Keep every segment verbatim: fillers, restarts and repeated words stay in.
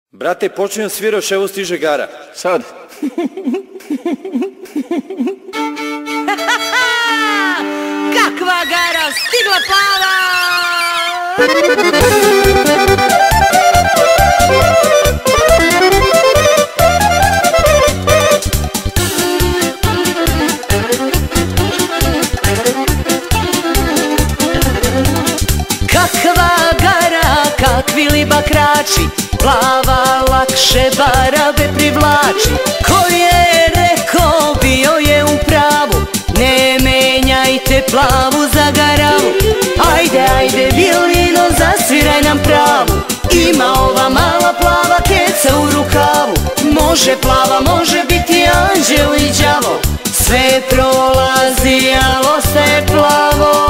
Brate, počinjem sviraš, evo stiže gara. Sad. Kakva gara, stigla plava! Kakva gara, kakvi li bakrači, plava lakše barabe privlači. Ko je rekao, bio je u pravu, ne menjajte plavu za garavu. Ajde, ajde, violino, zasviraj nam pravu. Ima ova mala plava keca u rukavu. Može plava, može biti anđeo i đavo. Sve prolazi, al ostaje plavo.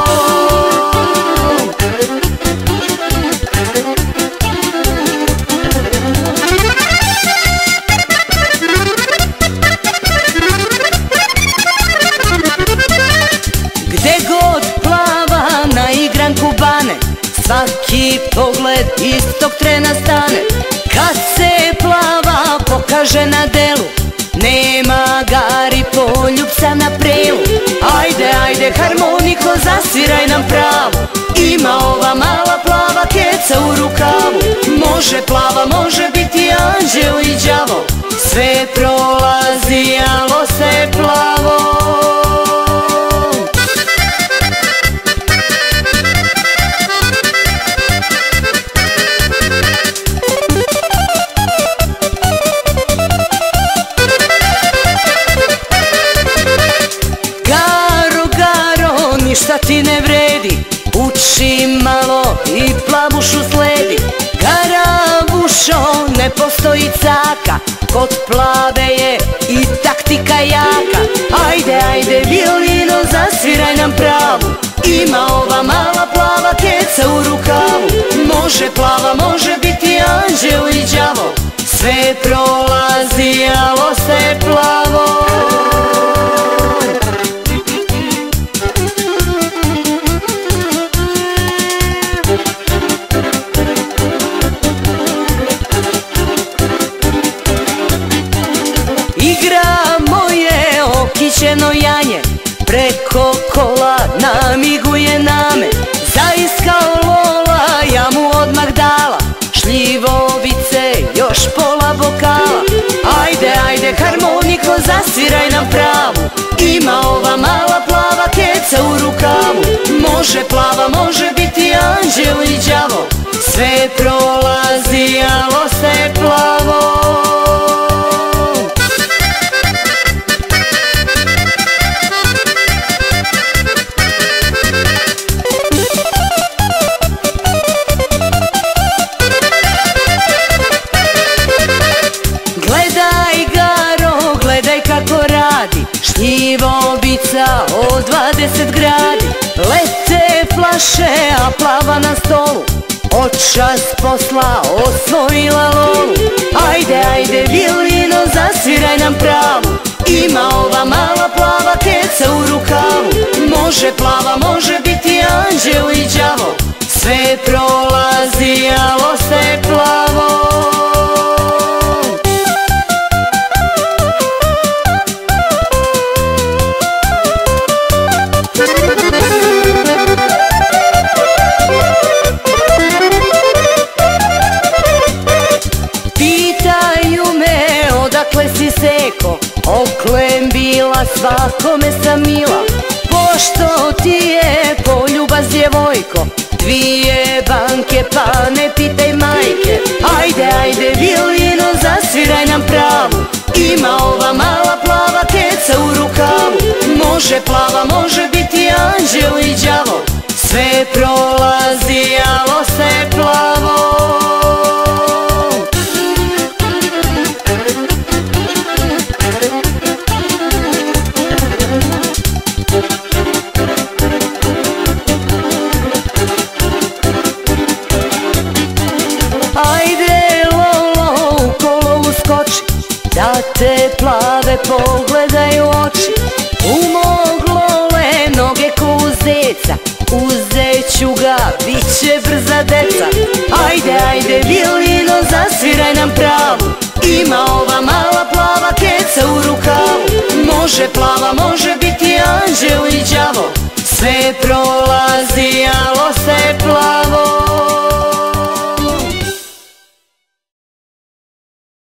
Svaki pogled istog trena stane. Kad se plava pokaže na delu, nema gari poljupca na prelu. Ajde, ajde, harmoniko, zasviraj nam pravu. Ima ova mala plava keca u rukavu. Može plava, može biti anđeo i đavo. Sve prolazi, al ostaje plavo. Ništa ti ne vredi, uči malo i plavušu sledi. Garavušo, ne postoji caka, kod plave je i taktika jaka. Ajde, ajde, violino, zasviraj nam pravu. Ima ova mala plava keca u rukavu. Može plava, može biti anđeo i đavo. Sve prolazi, al ostaje plavo. Okićeno janje preko kola namiguje name. Zaiskao lola, ja mu odmah dala šljivovice, još pola bokala. Ajde, ajde, harmoniko, zasviraj nam pravu. Ima ova mala plava keca u rukavu. Može plava, može biti anđeo i đavo. Sve prolazi, al ostaje plavo. Šljivovica od dvadeset gradi. Lete flaše, a plava na stolu. Očas posla osvojila lolu. Ajde, ajde, violino, zasviraj nam pravu. Ima ova mala plava keca u rukavu. Može plava, može biti anđeo i đavo. Sve prolazi, al ostaje plavo. Oklem bila, svakome sam mila. Pošto ti je poljubas, djevojko, dvije banke, pa ne pitaj majke. Ajde, ajde, violino, zasviraj nam pravu. Ima ova mala plava keca u rukavu. Može plava, može biti anđeo i đavo. Sve prolazi, al ostaje plavo. Da te plave pogledaju oči. U mog lole noge ko u zeca. Uzet ću ga, bit će brza deca. Ajde, ajde, violino, zasviraj nam imam pravu, ima ova mala plava keca u rukavu. Može plava, može biti anđeo i đavo, sve pro